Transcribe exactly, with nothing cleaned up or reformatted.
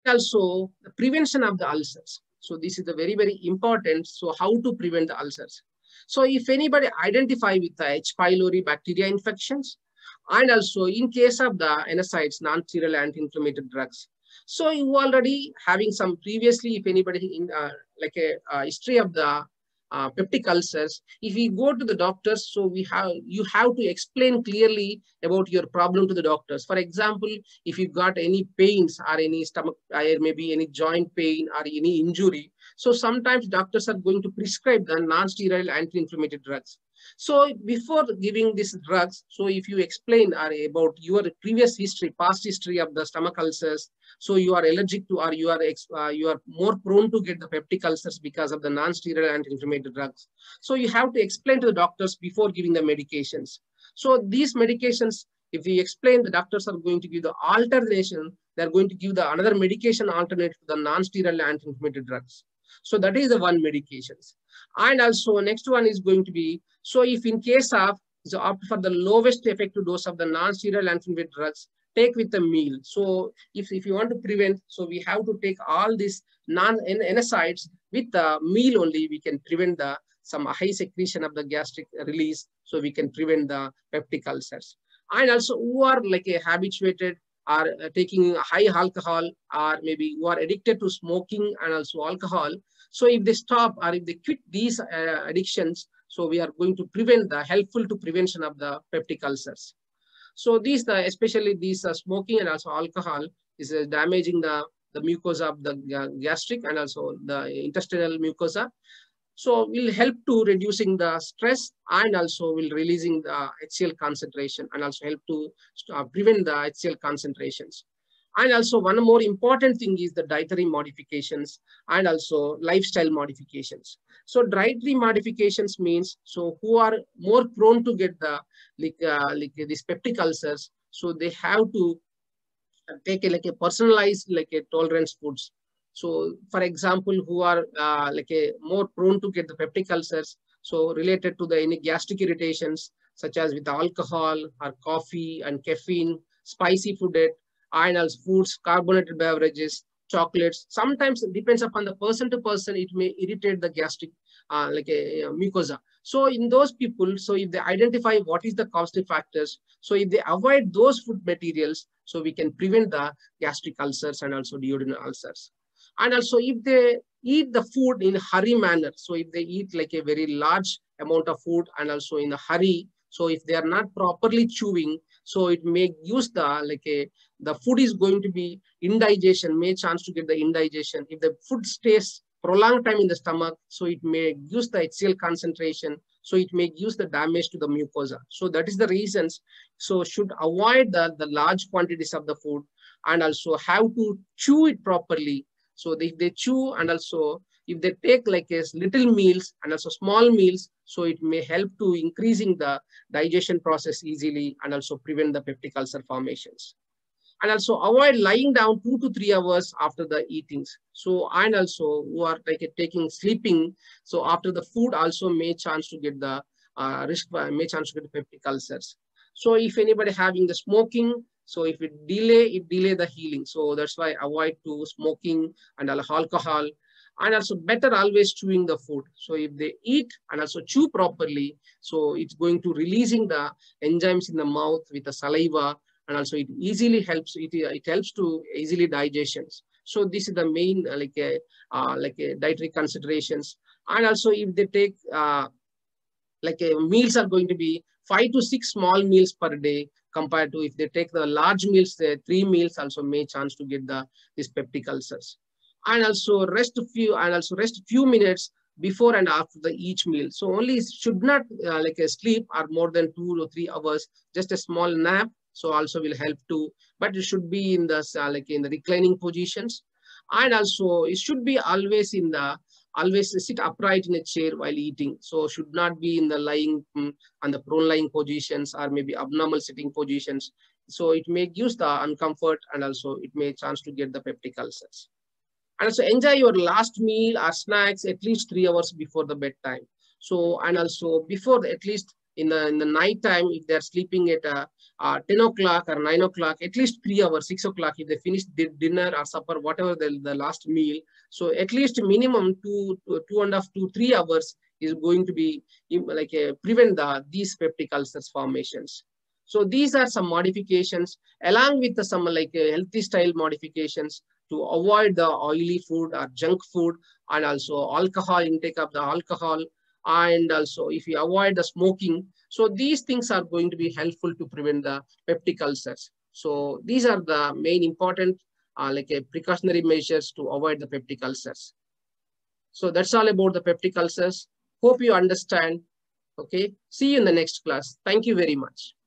Also, the prevention of the ulcers. So this is the very, very important. So how to prevent the ulcers? So if anybody identify with the H. pylori bacteria infections, and also in case of the N SAIDs, non-steroidal anti-inflammatory drugs. So you already having some previously, if anybody in uh, like a uh, history of the uh, peptic ulcers, if we go to the doctors, so we have you have to explain clearly about your problem to the doctors. For example, if you got any pains or any stomach, or maybe any joint pain or any injury, so sometimes doctors are going to prescribe the non-steroidal anti-inflammatory drugs. So before giving these drugs, so if you explain uh, about your previous history, past history of the stomach ulcers, so you are allergic to, or you are uh, you are more prone to get the peptic ulcers because of the non-steroidal anti-inflammatory drugs. So you have to explain to the doctors before giving the medications. So these medications, if we explain, the doctors are going to give the alternation. They are going to give the another medication alternative to the non-steroidal anti-inflammatory drugs. So that is the one medications. And also next one is going to be, so if in case of, so opt for the lowest effective dose of the non-steroidal anti-inflammatory drugs, take with a meal. So if, if you want to prevent, so we have to take all these non-N S A I Ds with the meal only, we can prevent the some high secretion of the gastric release, so we can prevent the peptic ulcers. And also who are like a habituated, are uh, taking high alcohol, or maybe who are addicted to smoking and also alcohol. So if they stop or if they quit these uh, addictions, so we are going to prevent the helpful to prevention of the peptic ulcers. So these, the, especially these uh, smoking and also alcohol is uh, damaging the, the mucosa of the gastric and also the intestinal mucosa. So will help to reducing the stress and also will releasing the H C L concentration and also help to uh, prevent the H C L concentrations. And also one more important thing is the dietary modifications and also lifestyle modifications. So dietary modifications means, so who are more prone to get the like, uh, like these peptic ulcers, so they have to take a, like a personalized like a tolerance foods. So for example, who are uh, like a more prone to get the peptic ulcers, so related to the any gastric irritations, such as with alcohol or coffee and caffeine, spicy food, and also foods, carbonated beverages, chocolates. Sometimes it depends upon the person to person, it may irritate the gastric uh, like a, a mucosa. So in those people, so if they identify what is the causative factors, so if they avoid those food materials, so we can prevent the gastric ulcers and also duodenal ulcers. And also if they eat the food in a hurry manner, so if they eat like a very large amount of food and also in a hurry, so if they are not properly chewing, so it may use the like a the food is going to be indigestion, may chance to get the indigestion. If the food stays prolonged time in the stomach, so it may use the H C L concentration, so it may use the damage to the mucosa. So that is the reasons. So should avoid the, the large quantities of the food and also have to chew it properly. So they, they chew and also if they take like a little meals and also small meals, so it may help to increasing the digestion process easily and also prevent the peptic ulcer formations. And also avoid lying down two to three hours after the eatings. So, and also who are like taking sleeping. So after the food also may chance to get the uh, risk, may chance to get the peptic ulcers. So if anybody having the smoking, so if it delay, it delay the healing. So that's why avoid to smoking and alcohol. And also better always chewing the food. So if they eat and also chew properly, so it's going to releasing the enzymes in the mouth with the saliva, and also it easily helps, it, it helps to easily digestions. So this is the main uh, like a, uh, like a dietary considerations. And also if they take uh, like a meals are going to be five to six small meals per day compared to if they take the large meals, the three meals also may chance to get the these peptic ulcers. And also rest a few and also rest few minutes before and after the each meal. So only should not uh, like a sleep or more than two or three hours, just a small nap. So also will help to, but it should be in the uh, like in the reclining positions. And also it should be always in the, always sit upright in a chair while eating. So should not be in the lying um, and the prone lying positions or maybe abnormal sitting positions. So it may use the uncomfort and also it may chance to get the peptic ulcers. And also enjoy your last meal or snacks at least three hours before the bedtime. So, and also before the, at least in the, in the night time, if they're sleeping at uh, uh, ten o'clock or nine o'clock, at least three hours, six o'clock, if they finish the dinner or supper, whatever the, the last meal. So at least minimum two, two and a half to three hours is going to be like a, prevent the, these peptic ulcers formations. So these are some modifications along with the, some like uh, healthy style modifications to avoid the oily food or junk food, and also alcohol, intake of the alcohol, and also if you avoid the smoking. So these things are going to be helpful to prevent the peptic ulcers. So these are the main important uh, like a precautionary measures to avoid the peptic ulcers. So that's all about the peptic ulcers. Hope you understand. Okay. See you in the next class. Thank you very much.